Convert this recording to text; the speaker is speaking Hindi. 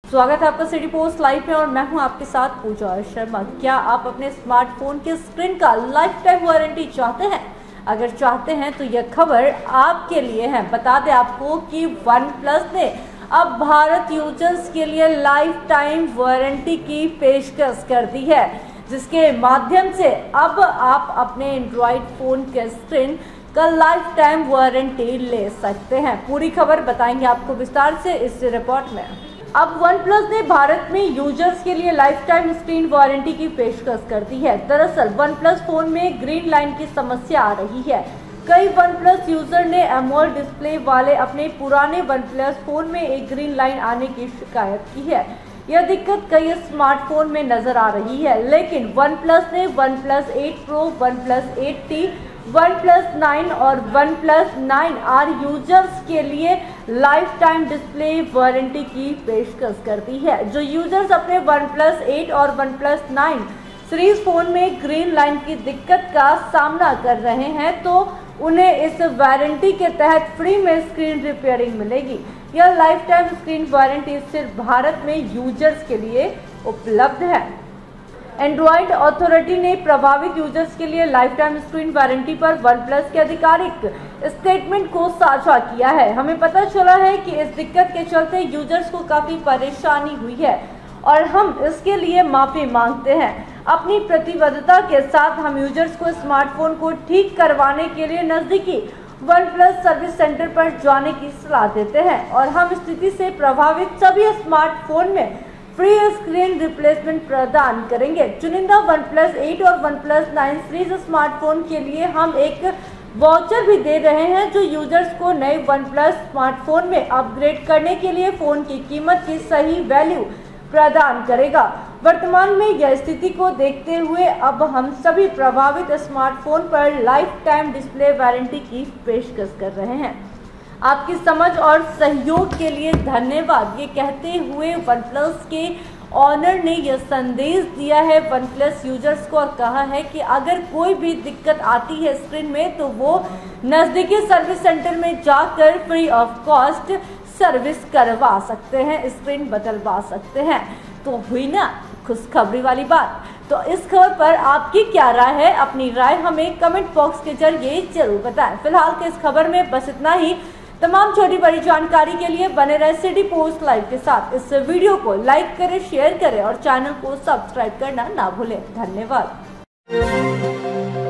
स्वागत है आपका सिटी पोस्ट लाइव में और मैं हूं आपके साथ पूजा शर्मा। क्या आप अपने स्मार्टफोन के स्क्रीन का लाइफ टाइम वारंटी चाहते हैं? अगर चाहते हैं तो यह खबर आपके लिए है। बता दें आपको कि OnePlus ने अब भारत यूजर्स के लिए लाइफ टाइम वारंटी की पेशकश कर दी है, जिसके माध्यम से अब आप अपने एंड्रॉइड फोन के स्क्रीन का लाइफ टाइम वारंटी ले सकते हैं। पूरी खबर बताएंगे आपको विस्तार से इस रिपोर्ट में। अब OnePlus ने भारत में यूजर्स के लिए लाइफ टाइम स्क्रीन वारंटी की पेशकश कर दी है। दरअसल OnePlus फोन में ग्रीन लाइन की समस्या आ रही है। कई OnePlus यूजर ने एमोलेड डिस्प्ले वाले अपने पुराने OnePlus फोन में एक ग्रीन लाइन आने की शिकायत की है। यह दिक्कत कई स्मार्टफोन में नजर आ रही है, लेकिन OnePlus ने OnePlus 8 Pro, OnePlus 8T, OnePlus 9 और OnePlus 9R यूजर्स के लिए लाइफ टाइम डिस्प्ले वारंटी की पेशकश कर दी है। जो यूजर्स अपने OnePlus 8 और OnePlus 9 सीरीज फोन में ग्रीन लाइन की दिक्कत का सामना कर रहे हैं, तो उन्हें इस वारंटी के तहत फ्री में स्क्रीन रिपेयरिंग मिलेगी। यह लाइफ टाइम स्क्रीन वारंटी सिर्फ भारत में यूजर्स के लिए उपलब्ध है। एंड्रॉइड अथॉरिटी ने प्रभावित यूजर्स के लिए लाइफ टाइम स्क्रीन वारंटी पर OnePlus के आधिकारिक स्टेटमेंट को साझा किया है। हमें पता चला है कि इस दिक्कत के चलते यूजर्स को काफी परेशानी हुई है और हम इसके लिए माफी मांगते हैं। अपनी प्रतिबद्धता के साथ हम यूजर्स को स्मार्टफोन को ठीक करवाने के लिए नजदीकी OnePlus सर्विस सेंटर पर जाने की सलाह देते हैं और हम स्थिति से प्रभावित सभी स्मार्टफोन में फ्री स्क्रीन रिप्लेसमेंट प्रदान करेंगे। चुनिंदा OnePlus 8 और OnePlus 9 सीरीज स्मार्टफोन के लिए हम एक वाउचर भी दे रहे हैं, जो यूजर्स को नए OnePlus स्मार्टफोन में अपग्रेड करने के लिए फोन की कीमत की सही वैल्यू प्रदान करेगा। वर्तमान में यह स्थिति को देखते हुए अब हम सभी प्रभावित स्मार्टफोन पर लाइफ टाइम डिस्प्ले वारंटी की पेशकश कर रहे हैं। आपकी समझ और सहयोग के लिए धन्यवाद। ये कहते हुए OnePlus के ऑनर ने यह संदेश दिया है OnePlus यूजर्स को और कहा है कि अगर कोई भी दिक्कत आती है स्क्रीन में तो वो नजदीकी सर्विस सेंटर में जाकर फ्री ऑफ कॉस्ट सर्विस करवा सकते हैं, स्क्रीन बदलवा सकते हैं। तो हुई ना खुशखबरी वाली बात। तो इस खबर पर आपकी क्या राय है? अपनी राय हमें कमेंट बॉक्स के जरिए जरूर बताएं। फिलहाल के इस खबर में बस इतना ही। तमाम छोटी बड़ी जानकारी के लिए बने रहे सिटी पोस्ट लाइव के साथ। इस वीडियो को लाइक करें, शेयर करें और चैनल को सब्सक्राइब करना ना भूलें। धन्यवाद।